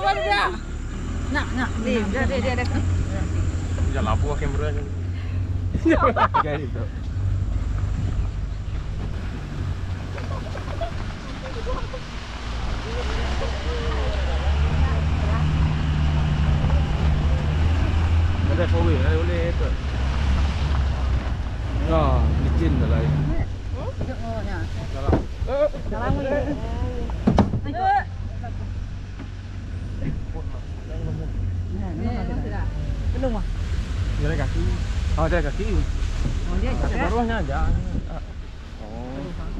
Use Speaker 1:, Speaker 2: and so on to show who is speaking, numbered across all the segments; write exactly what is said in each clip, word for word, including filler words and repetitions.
Speaker 1: pada dia. Nak, nak. Dia, dia, dia, dia, dia.
Speaker 2: Jangan lampu kameranya. Kayak itu. Ada kowe, ada boleh itu. Nah, licin dah lah.
Speaker 1: Oh, ya.
Speaker 2: Dalam.
Speaker 1: Dalam ni. Belum ah.
Speaker 2: Jalan kaki. Oh, jalan kaki.
Speaker 1: Oh, dia
Speaker 2: Kaki bawahnya aja. Oh.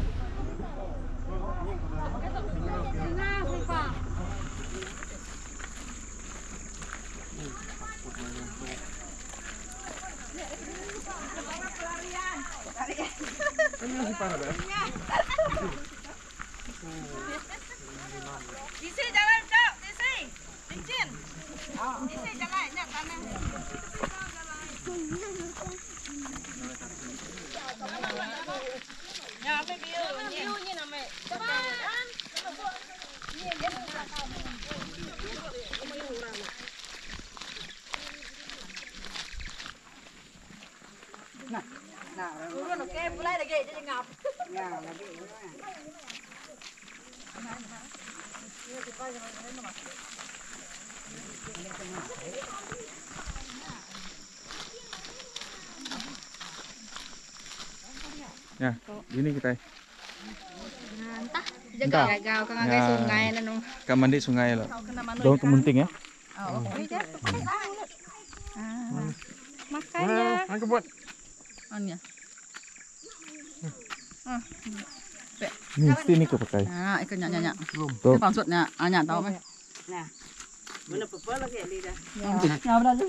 Speaker 2: Ini masih parah dah.
Speaker 3: Di sini jalan, Cok. Di sini. Licin. Di sini jalan, nak tanah. Ya, apa view? View ni nama. Cepat. Ni dia nak kau.
Speaker 1: Nah, nah.
Speaker 3: Turun okey, mulai lagi dia ngap.
Speaker 1: Ya, lagi.
Speaker 2: Ya, ini kita.
Speaker 3: Entah, jaga gagal kang agak sungai nanu.
Speaker 2: Kan mandi sungai lah. Daun kemunting ya.
Speaker 3: Oh, ini dia. Ah. Makanya.
Speaker 2: Angkat buat.
Speaker 1: Anya.
Speaker 3: Ah.
Speaker 2: Ni mesti ni kau pakai.
Speaker 1: Ah, ikut nyak nyak.
Speaker 2: Tuh.
Speaker 1: Maksudnya, anya tahu kan?
Speaker 4: Nah. Mana apa lagi ni dah.
Speaker 1: Ya, benar tu.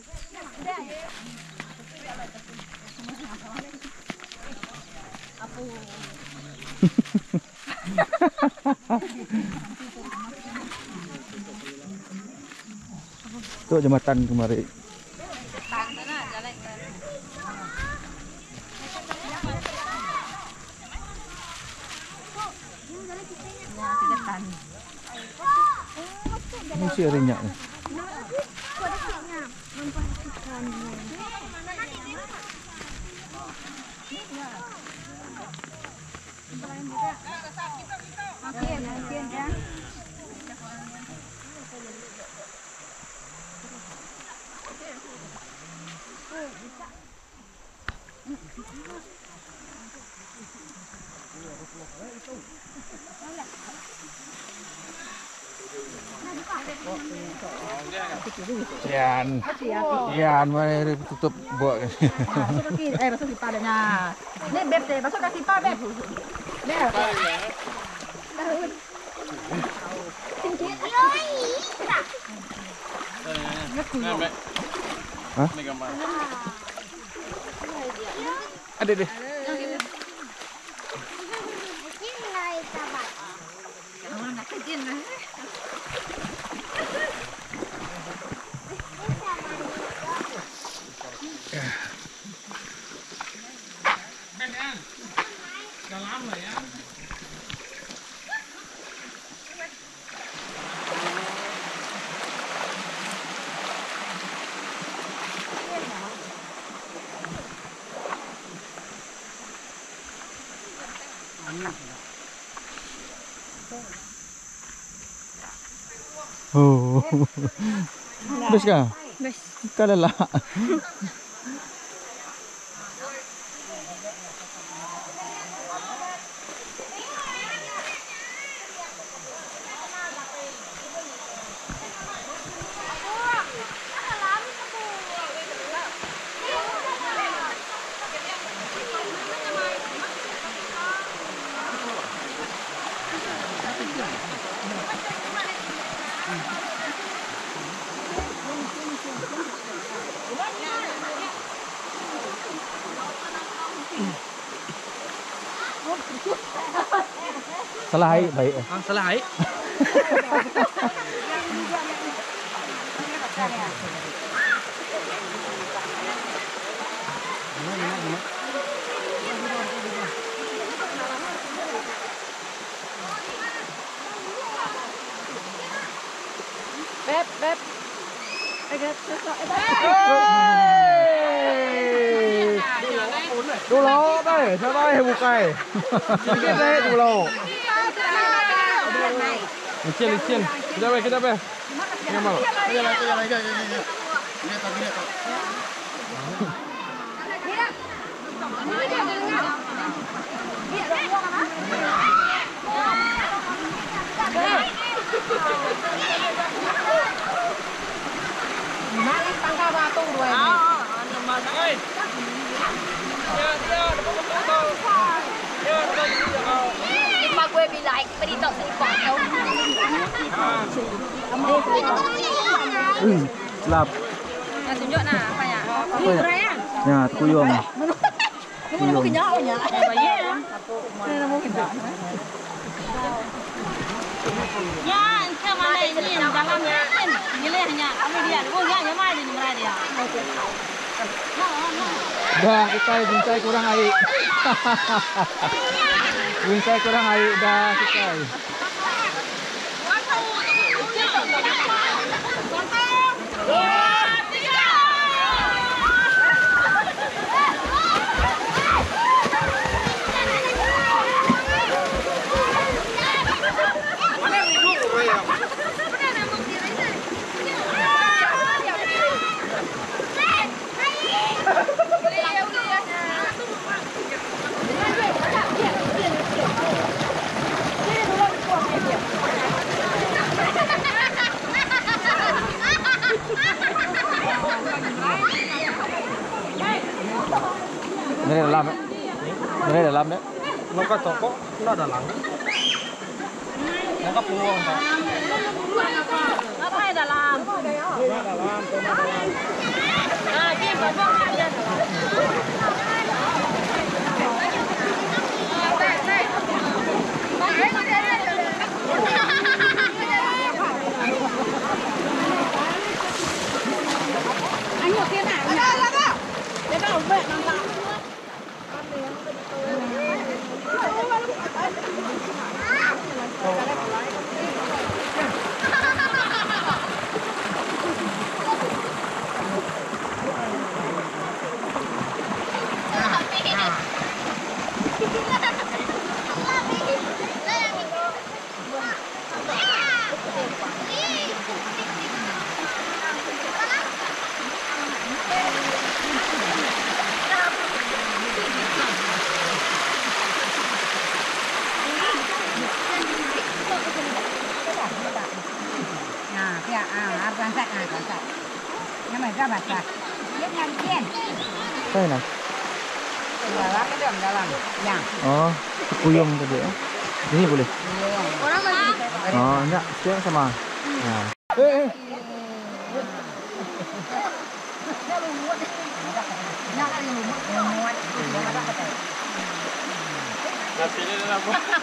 Speaker 2: Tu jembatan kemari. Mesti ada minyak ni. Yan. Yan, mari tutup buat.
Speaker 1: Masuk kaki, eh masuk pipa adanya. Ni beb deh, masuk kaki pipa beb. Beb.
Speaker 2: Hah? Ada deh. Oh. Bes kah?
Speaker 3: Bes.
Speaker 2: Kalau lah. Salah air baik.
Speaker 4: Ah, salah air.
Speaker 2: Đủ lô đây, cho đây buộc cây. Cái đây đủ lô. Licin, licin. Kita be, kita be. Ini mau.
Speaker 5: Iya, iya, iya, iya, iya. Lihat, lihat.
Speaker 1: Malik tangga batu dua ini.
Speaker 3: Lima gue bilang, beri tak seimbang.
Speaker 2: Ui, lap.
Speaker 3: Nah, tunjuk nah, apa ya?
Speaker 2: Apa ya? Ya, kuyung.
Speaker 1: Ini mau kenyal ya.
Speaker 3: Bayi ya.
Speaker 1: Ini mau kenyal.
Speaker 3: Ya, entah mana ini dalamnya. Ini lehnya, kami dia. Oh ya, ya mana ini mereka dia.
Speaker 2: Dah, kita bincai kurang air. Bincai kurang air dah kita. Ini dalam ya? Ini dalam ya?
Speaker 5: Nongka toko, enggak ada lang. Nongka puang, Pak.
Speaker 3: Apa yang dalam?
Speaker 5: Dalam, dalam.
Speaker 3: Nah, ini bobok dia dalam.
Speaker 1: Ayo kita. Ada, ada. Dia tahu bet nangka. Nah, ya, ah, berangkat, ah, berangkat. Nama berapa sah? Dia nyanyian.
Speaker 2: Saya nak.
Speaker 1: Dalam, dalam, dalam. Ya.
Speaker 2: Oh, kuyung tadi ya. Ini boleh.
Speaker 3: Orang lagi.
Speaker 2: Oh, enggak, siang sama. Nah. Eh, eh.
Speaker 5: Nasinya dalam.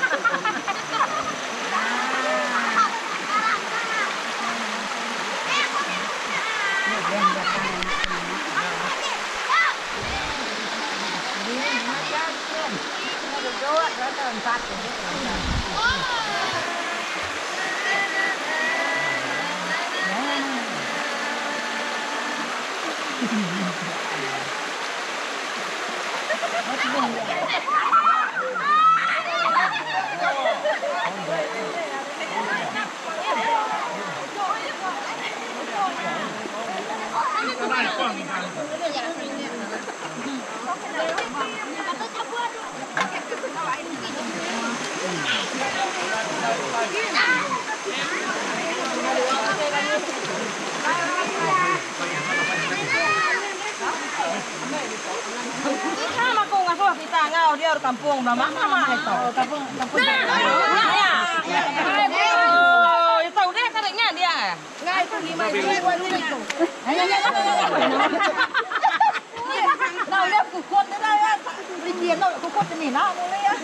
Speaker 3: Sama kung ako kita ngau dia orang kampung nama sama itu. Kampung kampung. Nah, ya. Oh, itu udah kadangnya dia. Ngai itu lima ribu itu. Ayo ya. Nào lihat kukut ni dah ya. Rindian nak kukut ni nak boleh ya.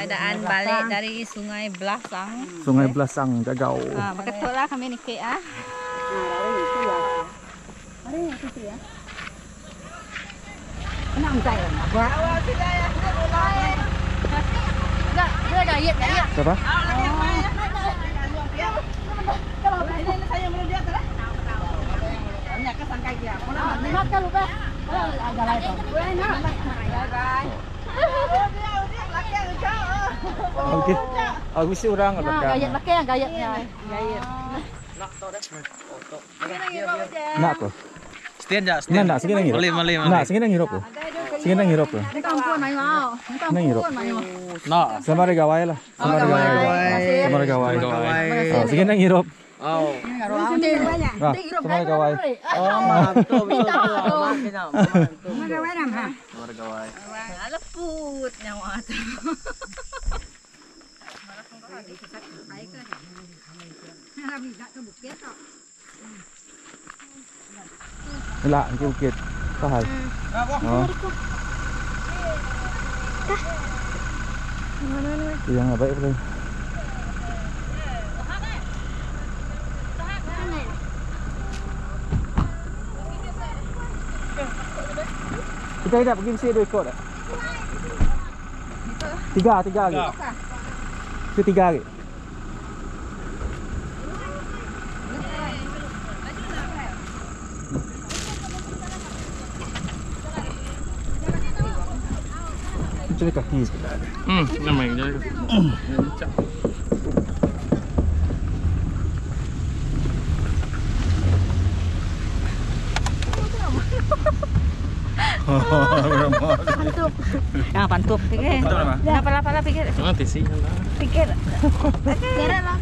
Speaker 6: keadaan balik dari Sungai Belasang.
Speaker 2: Sungai Belasang Jagau.
Speaker 6: Ah, makatullah kami ni ke ah.
Speaker 1: Kenang saya nak buat. Enggak, dia gayet gayet.
Speaker 2: Siapa?
Speaker 1: Kalau ini saya belum lihat lah. Banyak kesangkai dia. Mau makan lupa. Agak lain. Enak.
Speaker 2: Okey. Aku si orang kat belakang.
Speaker 1: Gayet laki yang gayetnya. Gayet.
Speaker 2: Nak ko.
Speaker 5: Sekian je,
Speaker 2: Nak nak sikit lagi.
Speaker 5: Boleh, boleh,
Speaker 2: Nak sikit lagi roko. Sikit lagi roko.
Speaker 1: Ni kampung mai mau. Ni kampung mai mau.
Speaker 5: Nak.
Speaker 2: Sama ada gawai lah. Sama ada gawai. Sama ada gawai. Ah, sikit lagi roko.
Speaker 5: Oh.
Speaker 2: Ah, sama ada gawai.
Speaker 5: Oh, betul betul.
Speaker 1: Gawai nam ha.
Speaker 5: Ada gawai.
Speaker 6: Leput nyawa tu.
Speaker 2: Lah, ke bukit. Tahai. Oh. Yang apa baik boleh. Kita tidak pergi mesti ada ikut tak? Tiga, tiga lagi. Itu tiga lagi. Cari kaki.
Speaker 5: Hmm, nampak je.
Speaker 6: Pantup. Ah, pantup pikir. Kenapa lah pala pikir.
Speaker 5: Nanti sih.
Speaker 6: Pikir. Kira lah.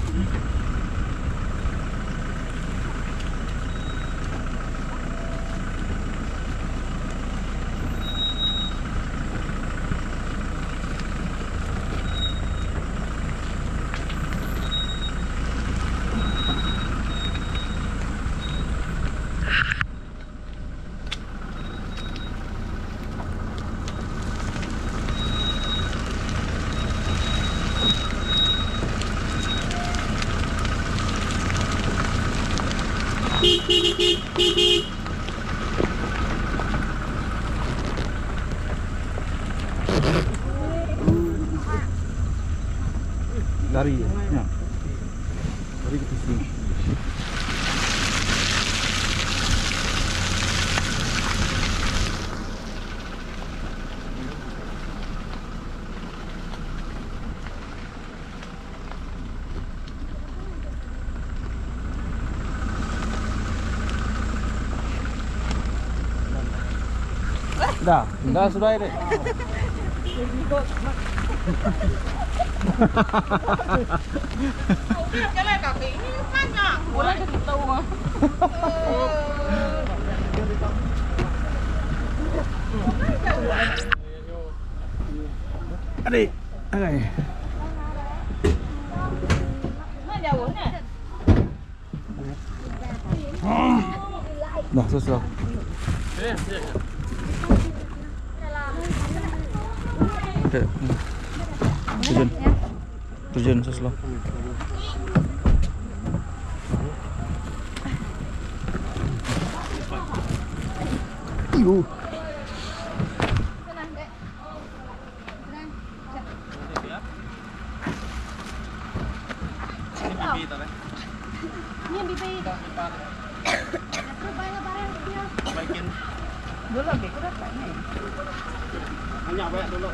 Speaker 2: Lari. Ya. Lari ke sini. Dah, dah sudah ini.
Speaker 3: Jalan kaki ini banyak. Boleh kita tahu mah.
Speaker 2: Adik. Ai.
Speaker 3: Mana jauh ni?
Speaker 2: Dah selesai. Okay. Tujuan. Tujuan selesai. Iu.
Speaker 1: Ni bibi.
Speaker 5: Baikin.
Speaker 1: Dulu lagi aku dapat ni.
Speaker 5: Banyak banyak dulu.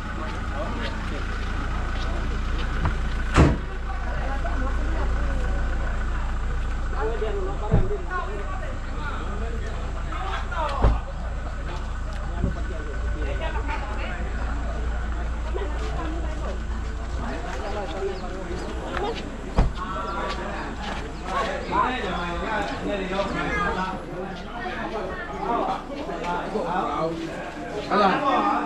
Speaker 2: Alah.